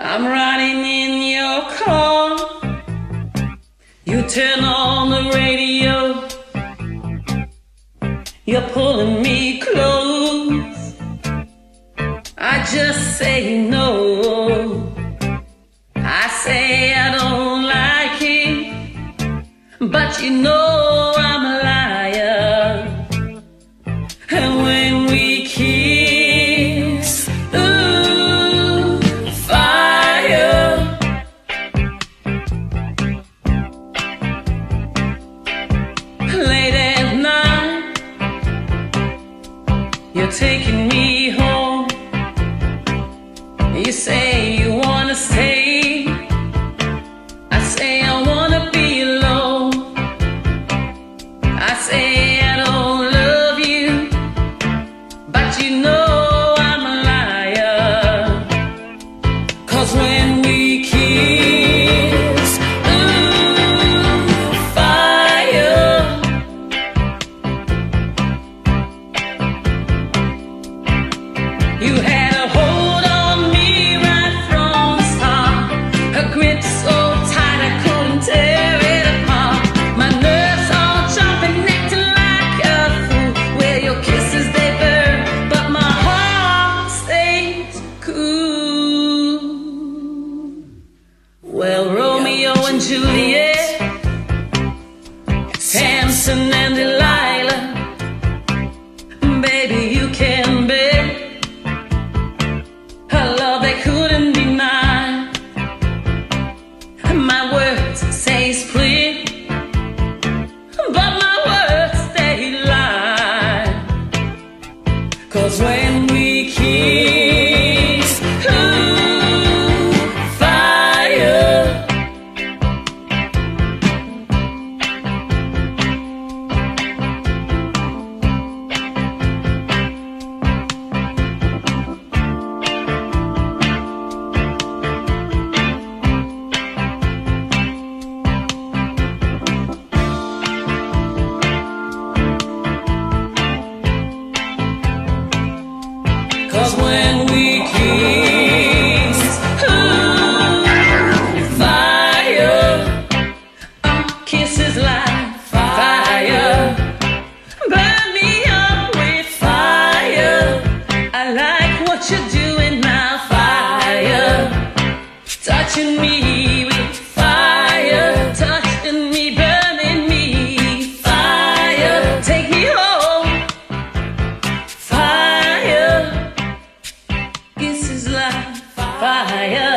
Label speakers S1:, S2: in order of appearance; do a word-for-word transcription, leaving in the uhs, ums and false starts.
S1: I'm riding in your car. You turn on the radio. You're pulling me close. I just say no. I say I don't like it, but you know I'm a liar. And when we kiss, ooh, fire. Late at night, you're taking me home. You say you wanna stay. I say I wanna be alone. I say I don't love you, but you know I'm a liar. 'Cause when we kiss, ooh, fire. You had a hold on me right from the start, a grip so tight I couldn't tear it apart. My nerves all jumping, acting like a fool. Where your kisses they burn, but my heart stays cool. Well, Romeo and Juliet, Samson and Delilah, baby, you can bet a love that couldn't be mine. My words say split, but my words they lie. 'Cause when we kiss, ooh, fire. Cause when we kiss, ooh, fire. Our kisses like fire, burn me up with fire. I like what you're doing now, fire. Touching me with fire, touching me, burning me, fire. Take me home, fire. This is like fire.